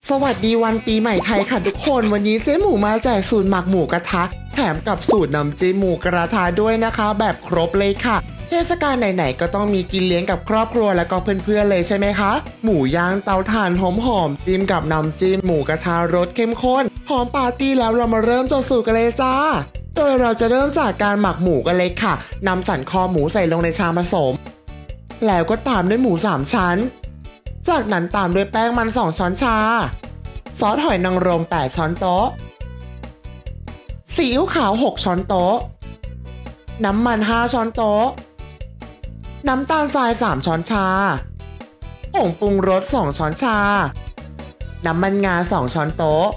สวัสดีวันปีใหม่ไทยค่ะทุกคนวันนี้เจ๊หมูมาแจกสูตรหมักหมูกระทะแถมกับสูตรน้ำจิ้มหมูกระทะด้วยนะคะแบบครบเลยค่ะเทศกาลไหนๆก็ต้องมีกินเลี้ยงกับครอบครัวแล้วก็เพื่อนๆเลยใช่ไหมคะหมูย่างเตาถ่านหอมๆจิ้มกับน้ำจิ้มหมูกระทะรสเข้มข้นหอมปาร์ตี้แล้วเรามาเริ่มจดสูตรกันเลยจ้าโดยเราจะเริ่มจากการหมักหมูกันเลยค่ะนำสันคอหมูใส่ลงในชามผสมแล้วก็ตามด้วยหมู3ชั้นจากนั้นตามด้วยแป้งมัน2ช้อนชาซอสหอยนางรม8ช้อนโต๊ะซีอิ๊วขาว6ช้อนโต๊ะน้ำมัน5ช้อนโต๊ะน้ำตาลทราย3ช้อนชาผงปรุงรส2ช้อนชาน้ำมันงา2ช้อนโต๊ะ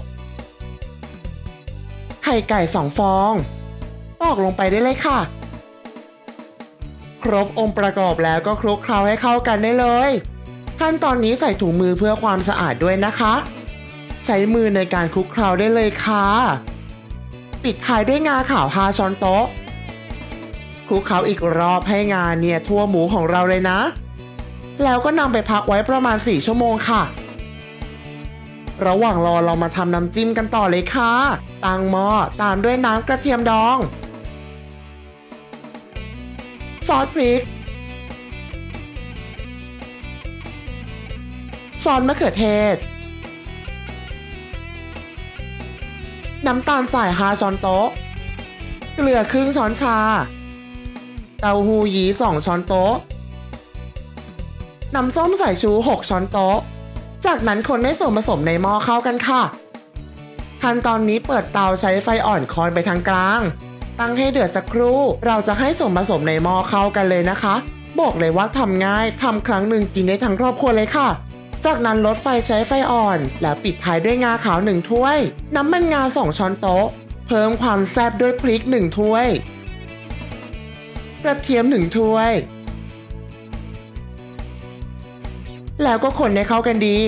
ไข่ไก่2ฟองตอกลงไปได้เลยค่ะครบองค์ประกอบแล้วก็คลุกเคล้าให้เข้ากันได้เลยขั้นตอนนี้ใส่ถุงมือเพื่อความสะอาดด้วยนะคะใช้มือในการคลุกเคล้าได้เลยค่ะปิดท้ายด้วยงาขาว5ช้อนโต๊ะคลุกเคล้าอีกรอบให้งาเนี่ยทั่วหมูของเราเลยนะแล้วก็นำไปพักไว้ประมาณ4ชั่วโมงค่ะระหว่างรอเรามาทำน้ำจิ้มกันต่อเลยค่ะตั้งหม้อตามด้วยน้ำกระเทียมดองซอสพริกซอสมะเขือเทศน้ำตาลทราย5ช้อนโต๊ะเกลือครึ่งช้อนชาเต้าหู้ยี้2ช้อนโต๊ะน้ำส้มสายชู6ช้อนโต๊ะจากนั้นคนให้ส่วนผสมในหม้อเข้ากันค่ะขั้นตอนนี้เปิดเตาใช้ไฟอ่อนคอนไปทางกลางตั้งให้เดือดสักครู่เราจะให้ส่วนผสมในหม้อเข้ากันเลยนะคะบอกเลยว่าทำง่ายทำครั้งหนึ่งกินได้ทั้งครอบครัวเลยค่ะจากนั้นลดไฟใช้ไฟอ่อนแล้วปิดท้ายด้วยงาขาว1ถ้วยน้ำมันงา2ช้อนโต๊ะเพิ่มความแซ่บด้วยพริก1ถ้วยกระเทียม1ถ้วยแล้วก็คนให้เข้ากันดี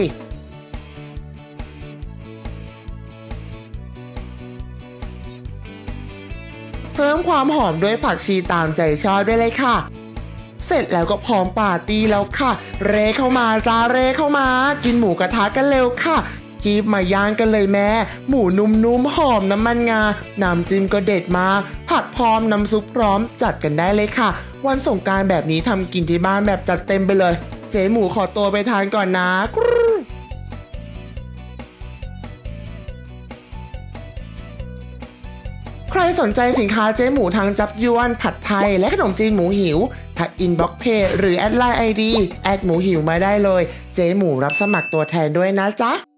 เพิ่มความหอมด้วยผักชีตามใจชอบด้วยเลยค่ะเสร็จแล้วก็พร้อมปาร์ตี้แล้วค่ะเร่เข้ามาจ้าเร่เข้ามากินหมูกระทะกันเร็วค่ะคีบมาย่างกันเลยแม่หมูนุ่มๆหอมน้ำมันงาน้ำจิ้มก็เด็ดมากผักพร้อมน้ำซุปพร้อมจัดกันได้เลยค่ะวันสงกรานต์แบบนี้ทำกินที่บ้านแบบจัดเต็มไปเลยเจ๊หมูขอตัวไปทานก่อนนะใครสนใจสินค้าเจ๊หมูทางจับยวนผัดไทยและขนมจีนหมูหิวทักอินบ็อกเพจหรือแอดไลน์ ID แอดหมูหิวมาได้เลยเจ๊หมูรับสมัครตัวแทนด้วยนะจ๊ะ